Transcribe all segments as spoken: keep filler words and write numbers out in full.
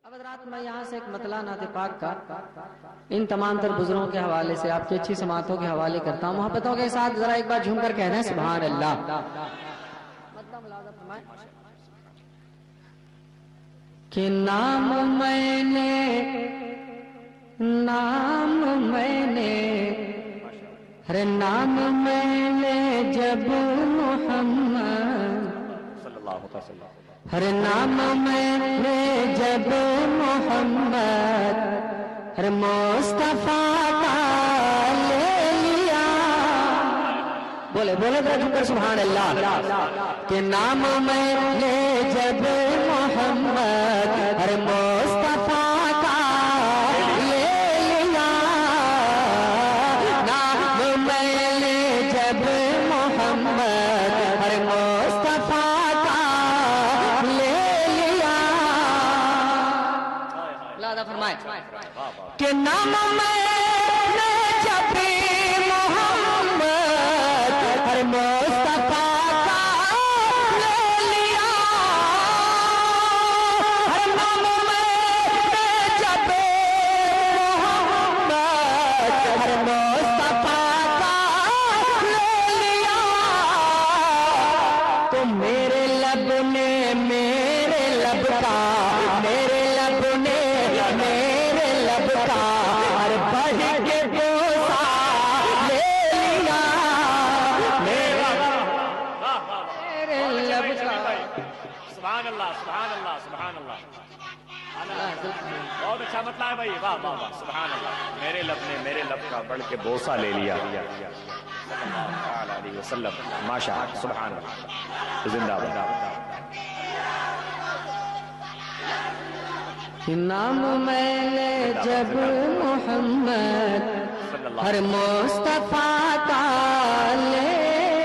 اب حضرات میں یہاں سے ایک مطلع نعت پاک کا ان تمام تر بزرگوں کے حوالے سے آپ کی اچھی سماعتوں کے حوالے کرتا ہوں. محبتوں کے ساتھ ذرا ایک بار جھوم کر کہنا ہے سبحان اللہ. کہ نام میں نے نام میں نے ہر نام میں نے جب محمد صلی اللہ علیہ وسلم ہر نام میں نے جب محمد ہر مصطفیٰ کا لے لیا. بولے بولے ذرا جھک کر سبحان اللہ. کہ نام میں نے جب محمد ہر مصطفیٰ کا لے لیا. نام میں نے جب محمد ہر مصطفیٰ کہ نام میں نے جب محمد ہر مصطفیٰ کا لے لیا. ہر نام میں نے جب محمد ہر مصطفیٰ کا لے لیا. تو میرے لب نے میرے لب کا میرے لب نے میرے لب کا ہر بڑھ کے بوسا لے لیا. میرے لب کا سبحان اللہ سبحان اللہ سبحان اللہ. بہت اچھا مطلب ہے بھائی. واہ واہ واہ سبحان اللہ. میرے لب نے میرے لب کا بڑھ کے بوسا لے لیا صلی اللہ علیہ وسلم. ماشاء اللہ سبحان اللہ. زندہ باد. نام میں نے جب محمد ہر مصطفیٰ کا لے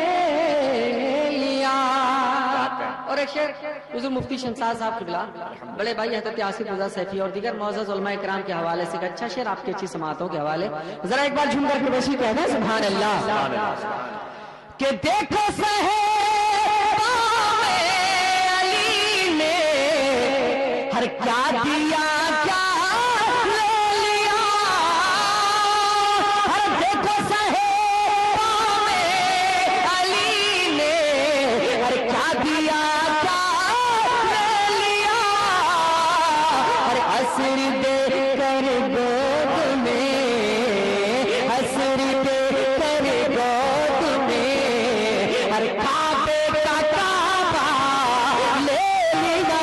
لیا. اور ایک شعر حضور مفتی شمساد صاحب قبلہ بڑے بھائی حضرت آصف رضا سیفی اور دیگر معزز علماء کرام کے حوالے سے ایک اچھا شعر آپ کی اچھی سماعتوں کے حوالے ذرا ایک بار جھوم کر کے ویسی کہنا ہے سبحان اللہ. کہ دیکھو صحابہ علی نے ہر کیا دیا کیا لے لیا. ہر دیکھو صحابہ علی نے ہر کیا دیا کیا لے لیا. ہر عصر دے کر گود میں عصر دے کر گود میں ہر کعبے کا کعبہ لے لیا.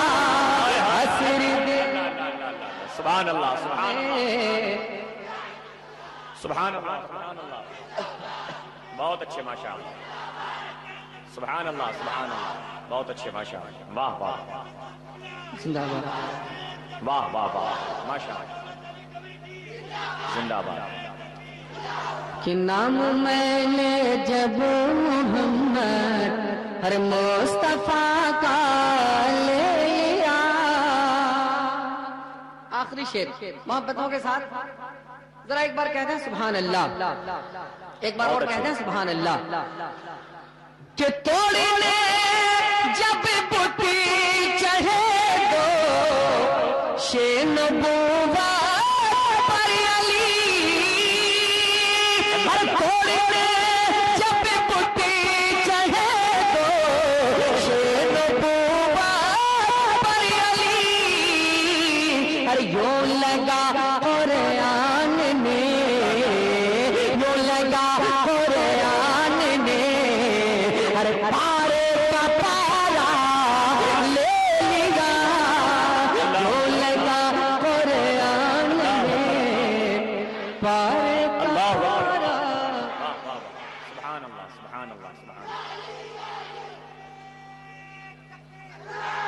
سبحان اللہ سبحان اللہ سبحان اللہ سبحان اللہ. بہت اچھے ماشاء اللہ. سبحان اللہ سبحان اللہ. بہت اچھے ماشاء اللہ. واہ واہ زندہ باد. واہ واہ واہ ماشاء اللہ. زندہ باد. کہ نام میں نے جب محمد ہر مصطفیٰ کا لے لیا. آخری شعر محبتوں کے ساتھ ذرا ایک بار کہتے ہیں سبحان اللہ. ایک بار اور کہتے ہیں سبحان اللہ. کہ توڑنے جب بتی چڑھے دو شے نبوت پر علی. ہر توڑنے جب بتی چڑھے دو شے نبوت پر علی. ہر یوں لگا قرآن نے یوں لگا قرآن نے ہر پارے کا پارا لے لیا. یوں لگا قرآن نے پارے کا پارا. سبحان اللہ سبحان اللہ سبحان اللہ.